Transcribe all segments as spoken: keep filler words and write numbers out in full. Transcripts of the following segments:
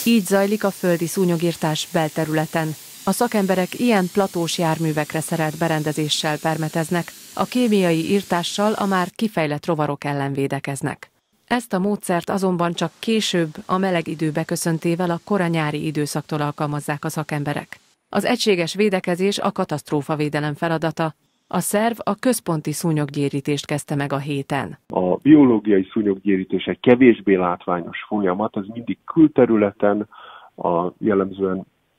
Így zajlik a földi szúnyogirtás belterületen. A szakemberek ilyen platós járművekre szerelt berendezéssel permeteznek, a kémiai irtással a már kifejlett rovarok ellen védekeznek. Ezt a módszert azonban csak később, a meleg idő beköszöntével a kora nyári időszaktól alkalmazzák a szakemberek. Az egységes védekezés a katasztrófavédelem feladata. A szerv a központi szúnyoggyérítést kezdte meg a héten. A biológiai szúnyoggyérítés egy kevésbé látványos folyamat, az mindig külterületen, a jellemzően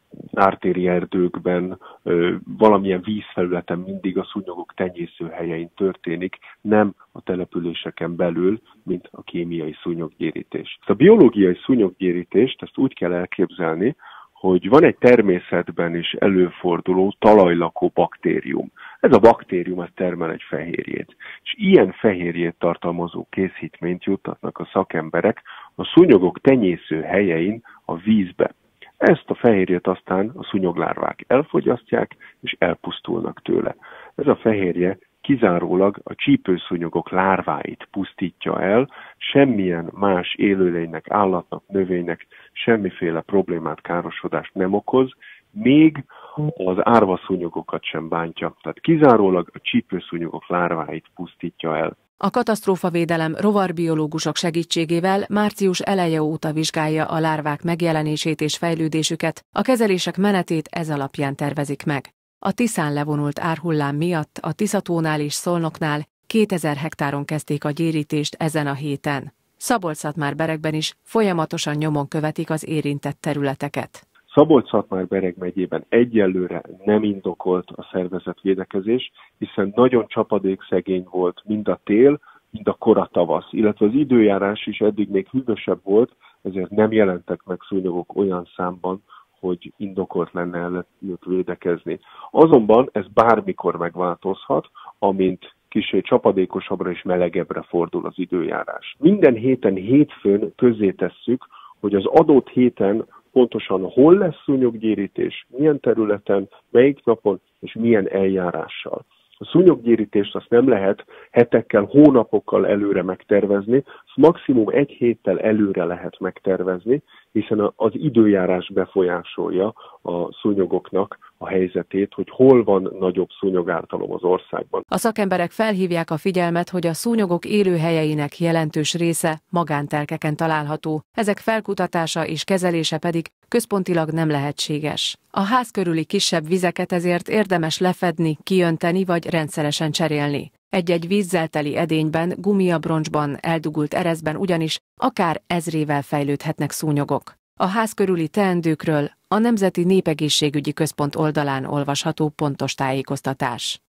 ártéri erdőkben, valamilyen vízfelületen mindig a szúnyogok tenyészőhelyein történik, nem a településeken belül, mint a kémiai szúnyoggyérítés. A biológiai szúnyoggyérítést ezt úgy kell elképzelni, hogy van egy természetben is előforduló talajlakó baktérium. Ez a baktérium az termel egy fehérjét, és ilyen fehérjét tartalmazó készítményt juttatnak a szakemberek a szúnyogok tenyésző helyein a vízbe. Ezt a fehérjét aztán a szúnyoglárvák elfogyasztják, és elpusztulnak tőle. Ez a fehérje kizárólag a csípőszúnyogok lárváit pusztítja el, semmilyen más élőlénynek, állatnak, növénynek semmiféle problémát, károsodást nem okoz, még az árvaszúnyogokat sem bántja. Tehát kizárólag a csípőszúnyogok lárváit pusztítja el. A katasztrófavédelem rovarbiológusok segítségével március eleje óta vizsgálja a lárvák megjelenését és fejlődésüket, a kezelések menetét ez alapján tervezik meg. A Tiszán levonult árhullám miatt a Tiszatónál és Szolnoknál kétezer hektáron kezdték a gyérítést ezen a héten. Szabolcs-Szatmár-Beregben is folyamatosan nyomon követik az érintett területeket. Szabolcs-Szatmár-Bereg megyében egyelőre nem indokolt a szervezett védekezés, hiszen nagyon csapadékszegény volt mind a tél, mind a kora tavasz, illetve az időjárás is eddig még hűvösebb volt, ezért nem jelentek meg szúnyogok olyan számban, hogy indokolt lenne ellenük védekezni. Azonban ez bármikor megváltozhat, amint kicsit csapadékosabbra és melegebbre fordul az időjárás. Minden héten hétfőn közzétesszük, hogy az adott héten pontosan hol lesz szúnyoggyérítés, milyen területen, melyik napon és milyen eljárással. A szúnyoggyérítést azt nem lehet hetekkel, hónapokkal előre megtervezni, azt maximum egy héttel előre lehet megtervezni, hiszen az időjárás befolyásolja a szúnyogoknak a helyzetét, hogy hol van nagyobb szúnyogártalom az országban. A szakemberek felhívják a figyelmet, hogy a szúnyogok élőhelyeinek jelentős része magántelkeken található, ezek felkutatása és kezelése pedig központilag nem lehetséges. A ház körüli kisebb vizeket ezért érdemes lefedni, kiönteni vagy rendszeresen cserélni. Egy-egy vízzel teli edényben, gumiabroncsban, eldugult ereszben ugyanis akár ezrével fejlődhetnek szúnyogok. A ház körüli teendőkről a Nemzeti Népegészségügyi Központ oldalán olvasható pontos tájékoztatás.